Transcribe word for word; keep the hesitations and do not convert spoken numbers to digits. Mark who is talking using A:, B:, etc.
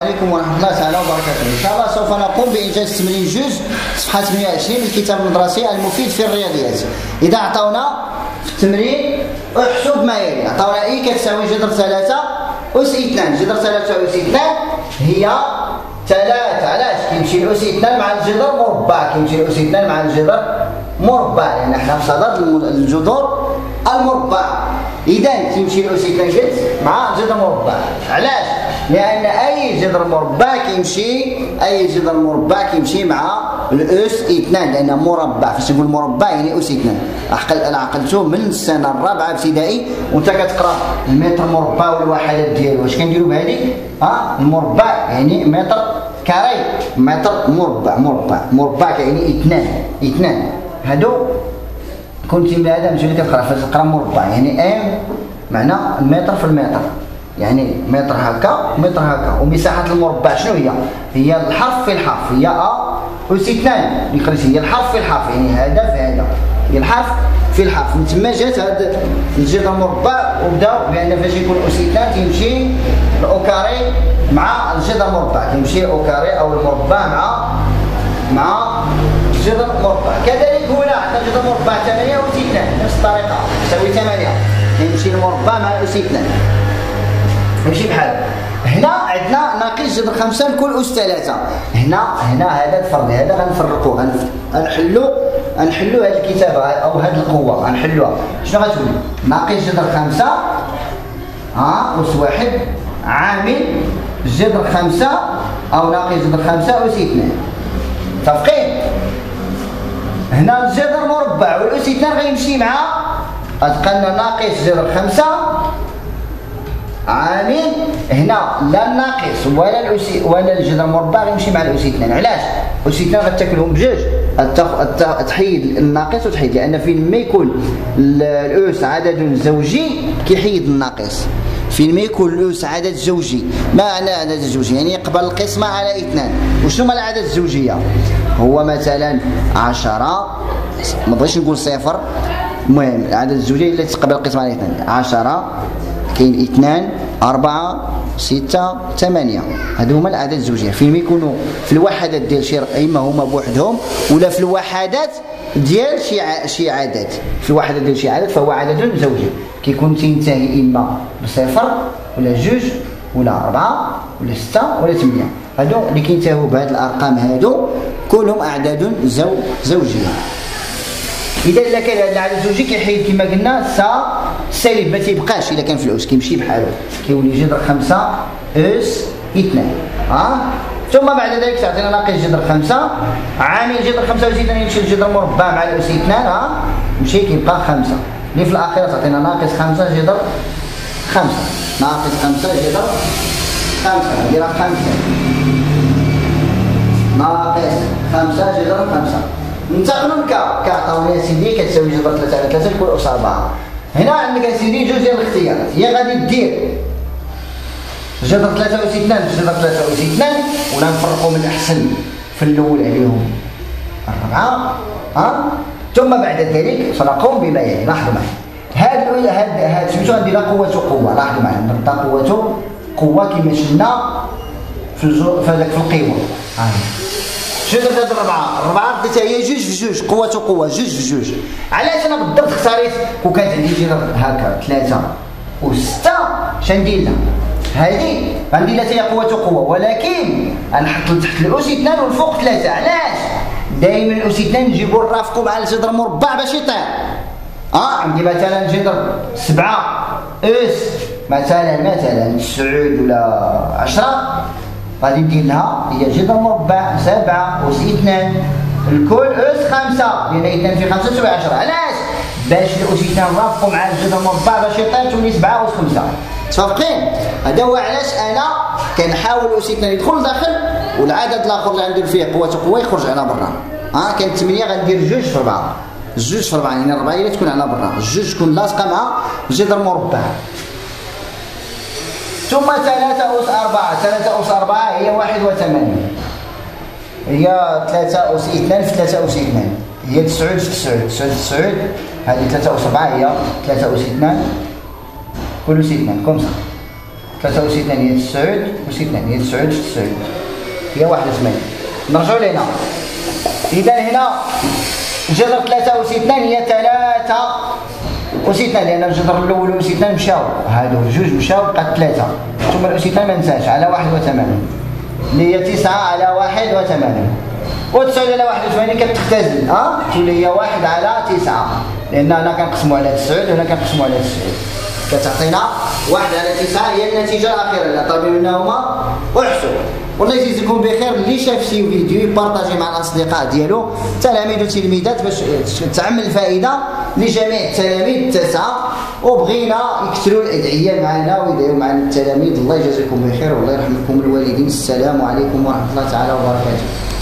A: عليكم ورحمة الله تعالى وبركاته. إن شاء الله سوف نقوم بإنجاز تمرين جوج صفحة ثمانية وعشرين من الكتاب المدرسي المفيد في الرياضيات. إذا أعطونا في التمرين احسب ما يلي، أعطونا إي كتساوي جذر ثلاثة أس اثنان، جذر ثلاثة أس اثنان هي ثلاثة. علاش؟ كيمشي الأس اثنان مع الجذر مربع، كيمشي الأس اثنان مع الجذر مربع، لأن حنا في صدد الجذور المربع. إذا كيمشي الأس اثنان قلت مع جذر مربع. علاش؟ لأن أي جذر مربع كيمشي أي جذر مربع كيمشي مع الأس اثنان، لأنه مربع. فاش نقول مربع يعني أس اثنان. عقل أنا عقلته من السنة الرابعة ابتدائي وأنت كتقرا المتر مربع والوحدات ديالو. واش كنديروا بهذه؟ ها المربع يعني متر كاري، متر مربع، مربع مربع يعني اثنان اثنان. هادو كنتي بهذا ملي كتقرا فتقرا مربع يعني ام معنى المتر في المتر، يعني متر هكا متر هكا. ومساحة المربع شنو هي؟ هي الحرف في الحرف، هي أ أس اثنان اللي قريت، هي الحرف في الحرف، يعني هذا في هذا، هي الحرف في الحرف. من تما جات هذا الجذر المربع، وبداو بأن فاش يكون أس اثنان تيمشي الأو كاري مع الجذر المربع، تيمشي الأو كاري أو المربع مع مع الجذر المربع. كذلك هنا عندنا جذر مربع ثمانية أس اثنان نفس الطريقة تساوي ثمانية، يمشي المربع مع أس اثنان يمشي بحال. هنا عندنا ناقص جذر خمسة لكل أس ثلاثة. هنا هنا هذا الفرق هذا غنفرقوه، غنحلو غنحلو هذه الكتابة أو هذه القوة غنحلوها. شنو غتولي؟ ناقص جذر خمسة ها أس واحد عامل جذر خمسة أو ناقص جذر خمسة أس اثنان. متفقين؟ هنا الجذر مربع والأس اثنان غيمشي مع غتبقى لنا ناقص جذر خمسة عامل هنا لا الناقص ولا الأس ولا الجذر المربع غيمشي مع الأس اثنان. علاش؟ أس اثنان غتاكلهم بجوج، تحيد الناقص وتحيد، لأن فين ما يكون الأس عدد زوجي كيحيد الناقص. فين ما يكون الأس عدد زوجي، ما معنى عدد زوجي؟ يعني يقبل القسمة على اثنان. وشنو هما الأعداد الزوجية؟ هو مثلا عشرة، ما بغيتش نقول صفر، المهم الأعداد الزوجية اللي تقبل القسمة على اثنان. عشرة كاين اثنان أربعة ستة ثمانية، هادو هما الأعداد الزوجية. فين ما يكونوا في الوحدات ديال شي إما هما بوحدهم ولا في الوحدات ديال شي شي عدد، في الوحدات ديال شي عدد فهو عدد زوجي، كيكون تينتهي إما بصفر ولا جوج ولا أربعة ولا ستة ولا ثمانية. هادو اللي كينتهوا بهاد الأرقام هادو كلهم أعداد زو زوجية. إذا إلا كان هذا العدد الزوجي كيحيد كما قلنا سا سالب، ما تيبقاش إلا كان في الأس كيمشي بحالو، كيولي جذر خمسة أس اثنان. ها ثم بعد ذلك تعطينا ناقص جذر خمسة عامل جذر خمسة أس اثنان يمشي الجذر مربع مع الأس اثنان، ها يمشي كيبقى خمسة، اللي في الأخيرة تعطينا ناقص خمسة جذر خمسة، ناقص خمسة جذر خمسة، نديرها خمسة ناقص خمسة جذر خمسة. ننتقلوا لكا كعطاونا سيدي كتساوي جذر ثلاثة على ثلاثة لكل أس أربعة. هنا عندك سيدي جوج ديال الاختيارات، هي غادي دير جذر ثلاثة أس اثنان جذر ثلاثة أس اثنان ولا نفرقوا من الأحسن في الأول عليهم أربعة، ها ثم بعد ذلك سنقوم بما يلي. لاحظوا معي هاد هاد هاد سميتو غنديرها قوة قوة. لاحظوا معي نبدا قوة قوة كما شفنا في في هذاك في القوة. ها شنو درت هاد الربعة؟ الربعة بديتها هي جوج في جوج، قوة قوة جوج في جوج. علاش أنا بالضبط اختاريت وكانت عندي جذر هكا ثلاثة وستة شندير لها؟ هذه غندير لها حتى قوة قوة، ولكن غنحط لتحت الأس اثنان والفوق ثلاثة. علاش؟ دائما الأس اثنان نجيبو نرافقو مع الجذر المربع باش يطير. اه عندي مثلا جذر سبعة أس مثلا مثلا تسعود ولا عشرة، غادي ندير لها هي جذر مربع سبعة أس اثنان الكل أس خمسة، لأن اثنان في خمسة تساوي عشرة. علاش؟ باش الأس اثنان نرافقو مع الجذر المربع باش يطير تولي سبعة أس خمسة. متفقين؟ هذا هو علاش أنا كنحاول الأس اثنان يدخل داخل والعدد الآخر اللي غندير فيه قوة قوة يخرج على برا. ها آه كانت ثمانية غندير جوج في أربعة، جوج في أربعة يعني أربعة هي تكون على برا، جوج تكون لاصقة مع الجذر المربع. ثم ثلاثة أس أربعة، ثلاثة أس أربعة هي واحد وثمانين، هي ثلاثة أس اثنان في ثلاثة أس اثنان، هي تسعود في تسعود، تسعود في تسعود، هذه ثلاثة أس أربعة هي ثلاثة أس اثنان كل أس اثنان كومسا. ثلاثة أس اثنان هي تسعود، أس اثنان هي تسعود في تسعود هي واحد وثمانين. نرجعو لهنا، إذا هنا جذر ثلاثة أس اثنان هي ثلاثة أس اثنان، لأن الجذر الأول وأس اثنان مشاو، هادو جوج مشاو بقات ثلاثة، ثم الأس اثنان منساش على واحد وثمانين اللي هي تسعة على واحد وثمانين، وتسعود على واحد وثمانين كتختزل، ها تولي هي واحد على تسعة، لأن هنا كنقسمو على تسعود وهنا كنقسمو على تسعود، كتعطينا واحد على تسعة هي النتيجة الأخيرة اللي طلب منهما احسب. والله يجزيكم بخير. اللي شاف شي فيديو يبارطاجي مع الأصدقاء ديالو تلاميذ وتلميذات باش تعم الفائدة لجميع التلاميذ التسعة، وبغينا يكثروا الأدعية معنا ويدعيو معنا التلاميذ. الله يجزيكم بخير والله يرحمكم الوالدين. السلام عليكم ورحمة الله تعالى وبركاته.